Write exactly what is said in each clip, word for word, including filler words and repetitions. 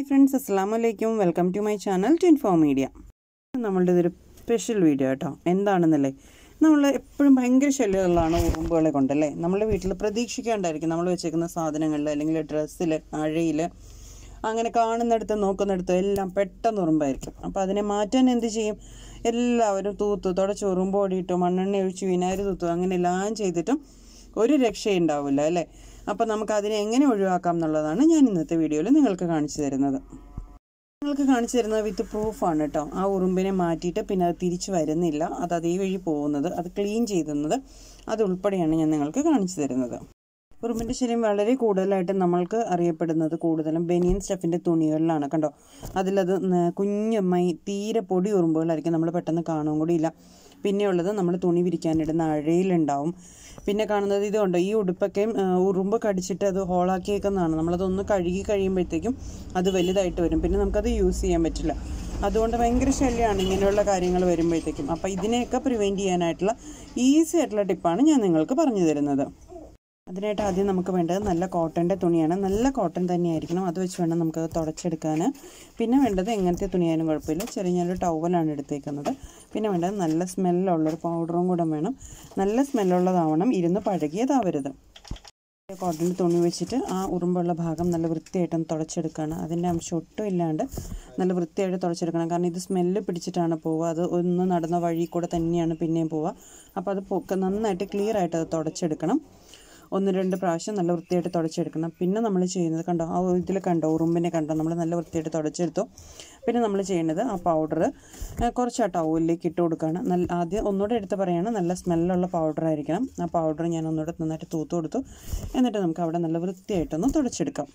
friends, assalamualaikum. Welcome to my channel to Inform Media. നമ്മളുടെ ഇതൊരു special video കേട്ടോ. എന്താണെന്നല്ലേ, നമ്മൾ എപ്പോഴും ഭയങ്കര ശല്യമുള്ളതാണ് ഉറുമ്പുകളെ കൊണ്ടല്ലേ. നമ്മുടെ വീട്ടിൽ പ്രതീക്ഷിക്കാണ്ടായിരിക്കും നമ്മൾ വെച്ചേക്കുന്ന സാധനങ്ങളിൽ അല്ലെങ്കിൽ ഡ്രസ്സിൽ, അഴയിൽ, അങ്ങനെ കാണുന്നിടത്ത് നോക്കുന്നിടത്ത് എല്ലാം പെട്ടെന്ന് ഉറുമ്പായിരിക്കും. അപ്പോൾ അതിനെ മാറ്റാൻ എന്ത് ചെയ്യും? എല്ലാവരും തൂത്തു തുടച്ച് ഉറുമ്പ് ഓടിയിട്ടു മണ്ണെണ്ണ ഒഴിച്ച് വിനാരി തൂത്തു അങ്ങനെ എല്ലാം ചെയ്തിട്ടും ഒരു രക്ഷയുണ്ടാവില്ല അല്ലേ. അപ്പോൾ നമുക്ക് അതിനെ എങ്ങനെ ഒഴിവാക്കാം എന്നുള്ളതാണ് ഞാൻ ഇന്നത്തെ വീഡിയോയിൽ നിങ്ങൾക്ക് കാണിച്ചു തരുന്നത്. നിങ്ങൾക്ക് കാണിച്ചു തരുന്നത് വിത്ത് പ്രൂഫാണ് കേട്ടോ. ആ ഉറുമ്പിനെ മാറ്റിയിട്ട് പിന്നെ അത് തിരിച്ചു വരുന്നില്ല, അത് അതേ വഴി പോകുന്നത്, അത് ക്ലീൻ ചെയ്യുന്നത്, അതുൾപ്പെടെയാണ് ഞാൻ നിങ്ങൾക്ക് കാണിച്ചു തരുന്നത്. ഉറുമ്പിൻ്റെ ശല്യം വളരെ കൂടുതലായിട്ട് നമ്മൾക്ക് അറിയപ്പെടുന്നത് കൂടുതലും ബനിയൻ സ്റ്റഫിൻ്റെ തുണികളിലാണ് കണ്ടോ. അതിലത് കുഞ്ഞു മൈ തീരെ പൊടി ഉറുമ്പുകളായിരിക്കും, നമ്മൾ പെട്ടെന്ന് കാണുകയും കൂടി ഇല്ല. പിന്നെയുള്ളത് നമ്മൾ തുണി വിരിക്കാനിടുന്ന അഴയിലുണ്ടാവും. പിന്നെ കാണുന്നത് ഇതുകൊണ്ട് ഈ ഉടുപ്പൊക്കെയും ഉറുമ്പ് കടിച്ചിട്ട് അത് ഹോളാക്കിയേക്കുന്നതാണ്. നമ്മളതൊന്ന് കഴുകി കഴിയുമ്പോഴത്തേക്കും അത് വലുതായിട്ട് വരും, പിന്നെ നമുക്കത് യൂസ് ചെയ്യാൻ പറ്റില്ല. അതുകൊണ്ട് ഭയങ്കര ശല്യമാണ് ഇങ്ങനെയുള്ള കാര്യങ്ങൾ വരുമ്പോഴത്തേക്കും. അപ്പോൾ ഇതിനെയൊക്കെ പ്രിവെൻറ്റ് ചെയ്യാനായിട്ടുള്ള ഈസി ആയിട്ടുള്ള ടിപ്പാണ് ഞാൻ നിങ്ങൾക്ക് പറഞ്ഞു തരുന്നത്. അതിനായിട്ട് ആദ്യം നമുക്ക് വേണ്ടത് നല്ല കോട്ടൻ്റെ തുണിയാണ്. നല്ല കോട്ടൺ തന്നെയായിരിക്കണം, അത് വെച്ച് വേണം നമുക്കത് തുടച്ചെടുക്കാൻ. പിന്നെ വേണ്ടത് എങ്ങനത്തെ തുണിയായാലും കുഴപ്പമില്ല, ചെറിയ ഞാനൊരു ടവലാണ് എടുത്തേക്കുന്നത്. പിന്നെ വേണ്ടത് നല്ല സ്മെല്ലുള്ളൊരു പൗഡറും കൂടെ വേണം. നല്ല സ്മെല്ലുള്ളതാവണം, ഇരുന്ന് പഴകിയതാവരുത്. കോട്ടൻ്റെ തുണി വെച്ചിട്ട് ആ ഉറുമ്പുള്ള ഭാഗം നല്ല വൃത്തിയായിട്ടൊന്ന് തുടച്ചെടുക്കുകയാണ്. അതിൻ്റെ അംശം ഒട്ടും ഇല്ലാണ്ട് നല്ല വൃത്തിയായിട്ട് തുടച്ചെടുക്കണം. കാരണം ഇത് സ്മെല്ല് പിടിച്ചിട്ടാണ് പോവുക, അത് ഒന്ന് നടന്ന വഴി കൂടെ തന്നെയാണ് പിന്നെയും പോവുക. അപ്പോൾ അത് നന്നായിട്ട് ക്ലിയർ ആയിട്ട് അത് തുടച്ചെടുക്കണം. ഒന്ന് രണ്ട് പ്രാവശ്യം നല്ല വൃത്തിയായിട്ട് തുടച്ചെടുക്കണം. പിന്നെ നമ്മൾ ചെയ്യുന്നത് കണ്ടോ, ആ ഇതിൽ കണ്ടോ ഉറുമ്പിനെ കണ്ടോ, നമ്മൾ നല്ല വൃത്തിയായിട്ട് തുടച്ചെടുത്തു. പിന്നെ നമ്മൾ ചെയ്യുന്നത് ആ പൗഡർ കുറച്ച് ആ ടവലിലേക്ക് ഇട്ട് കൊടുക്കുകയാണ്. നല്ല ആദ്യം ഒന്നുകൂടെ എടുത്ത് പറയുകയാണ്, നല്ല സ്മെല്ലുള്ള പൗഡർ ആയിരിക്കണം. ആ പൗഡർ ഞാൻ ഒന്നുകൂടെ നന്നായിട്ട് തൂത്ത് കൊടുത്തു. എന്നിട്ട് നമുക്ക് അവിടെ നല്ല വൃത്തിയായിട്ടൊന്ന് തുടച്ചെടുക്കാം.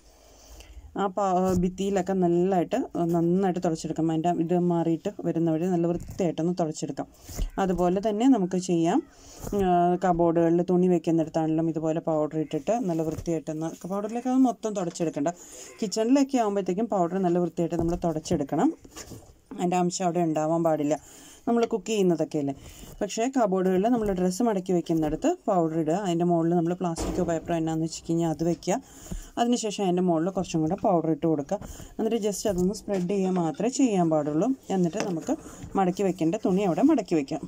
ആ പാ ഭിത്തിയിലൊക്കെ നല്ലതായിട്ട് നന്നായിട്ട് തുടച്ചെടുക്കാം. അതിൻ്റെ ഇത് മാറിയിട്ട് വരുന്ന വഴി നല്ല വൃത്തിയായിട്ടൊന്ന് തുടച്ചെടുക്കാം. അതുപോലെ തന്നെ നമുക്ക് ചെയ്യാം, കബോർഡുകളിൽ തുണി വെക്കുന്നിടത്താണെങ്കിലും ഇതുപോലെ പൗഡർ ഇട്ടിട്ട് നല്ല വൃത്തിയായിട്ടൊന്ന്, പൗഡറിലേക്ക് അത് മൊത്തം തുടച്ചെടുക്കണ്ട, കിച്ചണിലൊക്കെ ആകുമ്പോഴത്തേക്കും പൗഡർ നല്ല വൃത്തിയായിട്ട് നമ്മൾ തുടച്ചെടുക്കണം. അതിൻ്റെ അംശം അവിടെ ഉണ്ടാവാൻ പാടില്ല, നമ്മൾ കുക്ക് ചെയ്യുന്നതൊക്കെ അല്ലേ. പക്ഷേ കബോർഡുകളിൽ നമ്മൾ ഡ്രസ്സ് മടക്കി വെക്കുന്നിടത്ത് പൗഡർ ഇടുക. അതിൻ്റെ മുകളിൽ നമ്മൾ പ്ലാസ്റ്റിക്കോ പേപ്പറോ എന്നാന്ന് വെച്ച് കഴിഞ്ഞാൽ അത് വെക്കുക. അതിനുശേഷം അതിൻ്റെ മുകളിൽ കുറച്ചും കൂടെ പൗഡർ ഇട്ട് കൊടുക്കുക. എന്നിട്ട് ജസ്റ്റ് അതൊന്ന് സ്പ്രെഡ് ചെയ്യുക മാത്രമേ ചെയ്യാൻ പാടുള്ളൂ. എന്നിട്ട് നമുക്ക് മടക്കി വെക്കേണ്ട തുണി അവിടെ മടക്കി വയ്ക്കാം.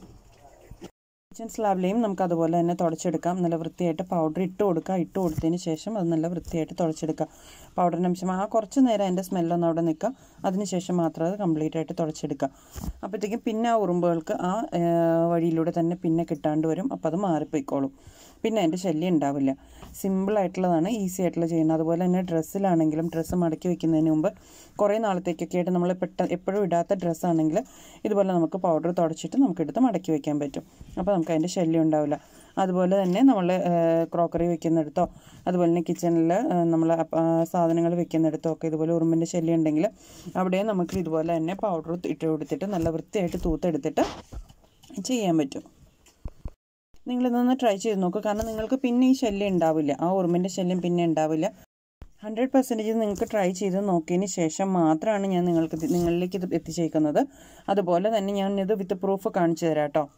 കിച്ചൺ സ്ലാബിലെയും നമുക്ക് അതുപോലെ തന്നെ തുടച്ചെടുക്കാം. നല്ല വൃത്തിയായിട്ട് പൗഡർ ഇട്ട് കൊടുക്കുക. ഇട്ട് കൊടുത്തതിന് ശേഷം അത് നല്ല വൃത്തിയായിട്ട് തുടച്ചെടുക്കുക. പൗഡറിൻ്റെ അംശം ആ കുറച്ച് നേരം അതിൻ്റെ സ്മെല്ലൊന്നും അവിടെ നിൽക്കുക. അതിനുശേഷം മാത്രം അത് കംപ്ലീറ്റ് ആയിട്ട് തുടച്ചെടുക്കുക. അപ്പോഴത്തേക്കും പിന്നെ ആ ഉറുമ്പുകൾക്ക് ആ വഴിയിലൂടെ തന്നെ പിന്നെ കിട്ടാണ്ട് വരും. അപ്പോൾ അത് മാറിപ്പോയിക്കോളും, പിന്നെ അതിൻ്റെ ശല്യം ഉണ്ടാവില്ല. സിമ്പിളായിട്ടുള്ളതാണ്, ഈസി ആയിട്ടുള്ള ചെയ്യുന്നത്. അതുപോലെ തന്നെ ഡ്രസ്സിലാണെങ്കിലും ഡ്രസ്സ് മടക്കി വെക്കുന്നതിന് മുമ്പ് കുറേ നാളത്തേക്കൊക്കെ ആയിട്ട് നമ്മൾ പെട്ടെന്ന് എപ്പോഴും ഇടാത്ത ഡ്രസ്സാണെങ്കിൽ ഇതുപോലെ നമുക്ക് പൗഡർ തുടച്ചിട്ട് നമുക്കെടുത്ത് മടക്കി വയ്ക്കാൻ പറ്റും. അപ്പോൾ നമുക്ക് അതിൻ്റെ ശല്യം ഉണ്ടാവില്ല. അതുപോലെ തന്നെ നമ്മൾ ക്രോക്കറി വെക്കുന്നിടത്തോ അതുപോലെ തന്നെ കിച്ചണിൽ നമ്മൾ സാധനങ്ങൾ വെക്കുന്നിടത്തോ ഒക്കെ ഇതുപോലെ ഉറുമ്പിൻ്റെ ശല്യം ഉണ്ടെങ്കിൽ അവിടെ നമുക്ക് ഇതുപോലെ തന്നെ പൗഡർ ഇട്ട് കൊടുത്തിട്ട് നല്ല വൃത്തിയായിട്ട് തൂത്തെടുത്തിട്ട് ചെയ്യാൻ പറ്റും. നിങ്ങളിതൊന്ന് ട്രൈ ചെയ്ത് നോക്കുക. കാരണം നിങ്ങൾക്ക് പിന്നെ ഈ ശല്യം ഉണ്ടാവില്ല, ആ ഉറുമ്പിൻ്റെ ശല്യം പിന്നെ ഉണ്ടാവില്ല. ഹൺഡ്രഡ് പെർസെൻറ്റേജ് നിങ്ങൾക്ക് ട്രൈ ചെയ്ത് നോക്കിയതിന് ശേഷം മാത്രമാണ് ഞാൻ നിങ്ങൾക്ക് നിങ്ങളിലേക്ക് ഇത് എത്തിച്ചേക്കുന്നത്. അതുപോലെ തന്നെ ഞാൻ ഇത് വിത്ത് പ്രൂഫ് കാണിച്ചു തരാം കേട്ടോ.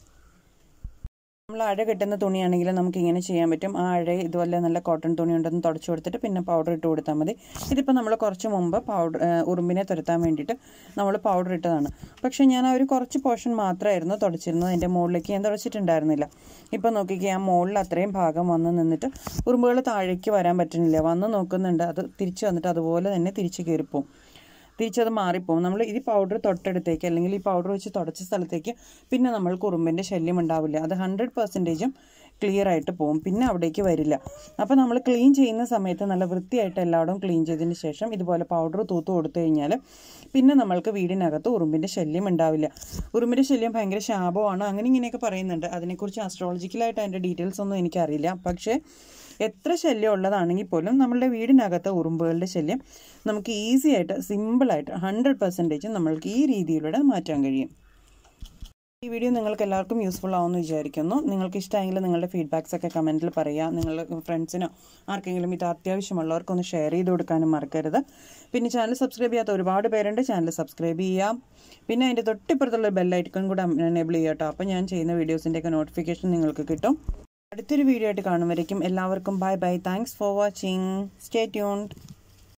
നമ്മൾ അഴ കെട്ടുന്ന തുണിയാണെങ്കിൽ നമുക്ക് ഇങ്ങനെ ചെയ്യാൻ പറ്റും. ആ അഴ ഇതുപോലെ നല്ല കോട്ടൺ തുണി ഉണ്ടെന്ന് തുടച്ചു കൊടുത്തിട്ട് പിന്നെ പൗഡർ ഇട്ട് കൊടുത്താൽ മതി. ഇതിപ്പോൾ നമ്മൾ കുറച്ച് മുമ്പ് പൗഡർ ഉറുമ്പിനെ തുരത്താൻ വേണ്ടിയിട്ട് നമ്മൾ പൗഡർ ഇട്ടതാണ്. പക്ഷേ ഞാൻ ആ ഒരു കുറച്ച് പോർഷൻ മാത്രമായിരുന്നു തുടച്ചിരുന്നത്, അതിൻ്റെ മുകളിലേക്ക് ഞാൻ തുടച്ചിട്ടുണ്ടായിരുന്നില്ല. ഇപ്പോൾ നോക്കിക്കുക, ആ മുകളിൽ അത്രയും ഭാഗം വന്ന് നിന്നിട്ട് ഉറുമ്പുകൾ താഴേക്ക് വരാൻ പറ്റുന്നില്ല. വന്ന് നോക്കുന്നുണ്ട്, അത് തിരിച്ച് വന്നിട്ട് അതുപോലെ തന്നെ തിരിച്ച് കയറിപ്പോവും, തിരിച്ചത് മാറിപ്പോവും. നമ്മൾ ഈ പൗഡർ തൊട്ടടുത്തേക്ക് അല്ലെങ്കിൽ ഈ പൗഡർ വെച്ച് തുടച്ച സ്ഥലത്തേക്ക് പിന്നെ നമ്മൾക്ക് ഉറുമ്പിൻ്റെ ശല്യം ഉണ്ടാവില്ല. അത് ഹൺഡ്രഡ് പെർസെൻറ്റേജും ക്ലിയർ ആയിട്ട് പോകും, പിന്നെ അവിടേക്ക് വരില്ല. അപ്പോൾ നമ്മൾ ക്ലീൻ ചെയ്യുന്ന സമയത്ത് നല്ല വൃത്തിയായിട്ട് എല്ലായിടവും ക്ലീൻ ചെയ്തതിന് ശേഷം ഇതുപോലെ പൗഡർ തൂത്ത് കൊടുത്തു കഴിഞ്ഞാൽ പിന്നെ നമ്മൾക്ക് വീടിനകത്ത് ഉറുമ്പിൻ്റെ ശല്യം ഉണ്ടാവില്ല. ഉറുമ്പിൻ്റെ ശല്യം ഭയങ്കര ശാപമാണ് അങ്ങനെ ഇങ്ങനെയൊക്കെ പറയുന്നുണ്ട്. അതിനെക്കുറിച്ച് ആസ്ട്രോളജിക്കലായിട്ട് അതിൻ്റെ ഡീറ്റെയിൽസ് ഒന്നും എനിക്കറിയില്ല. പക്ഷേ എത്ര ശല്യം ഉള്ളതാണെങ്കിൽ പോലും നമ്മളുടെ വീടിനകത്ത് ഉറുമ്പുകളുടെ ശല്യം നമുക്ക് ഈസി ആയിട്ട് സിമ്പിളായിട്ട് ഹൺഡ്രഡ് പെർസെൻറ്റേജ് നമ്മൾക്ക് ഈ രീതിയിലൂടെ മാറ്റാൻ കഴിയും. ഈ വീഡിയോ നിങ്ങൾക്ക് എല്ലാവർക്കും യൂസ്ഫുൾ ആവുമെന്ന് വിചാരിക്കുന്നു. നിങ്ങൾക്ക് ഇഷ്ടമായെങ്കിൽ നിങ്ങളുടെ ഫീഡ്ബാക്സ് ഒക്കെ കമൻറ്റിൽ പറയുക. നിങ്ങളുടെ ഫ്രണ്ട്സിനോ ആർക്കെങ്കിലും ഇത് അത്യാവശ്യമുള്ളവർക്കൊന്ന് ഷെയർ ചെയ്ത് കൊടുക്കാനും മറക്കരുത്. പിന്നെ ചാനൽ സബ്സ്ക്രൈബ് ചെയ്യാത്ത ഒരുപാട് പേരുണ്ട്, ചാനൽ സബ്സ്ക്രൈബ് ചെയ്യാം. പിന്നെ അതിൻ്റെ തൊട്ടിപ്പുറത്തുള്ള ബെല്ലൈക്കൺ കൂടെ എനേബിൾ ചെയ്യുക കേട്ടോ. അപ്പോൾ ഞാൻ ചെയ്യുന്ന വീഡിയോസിൻ്റെയൊക്കെ നോട്ടിഫിക്കേഷൻ നിങ്ങൾക്ക് കിട്ടും. അടുത്തൊരു വീഡിയോ ആയിട്ട് കാണും വരയ്ക്കും എല്ലാവർക്കും bye bye. Thanks for watching. Stay tuned.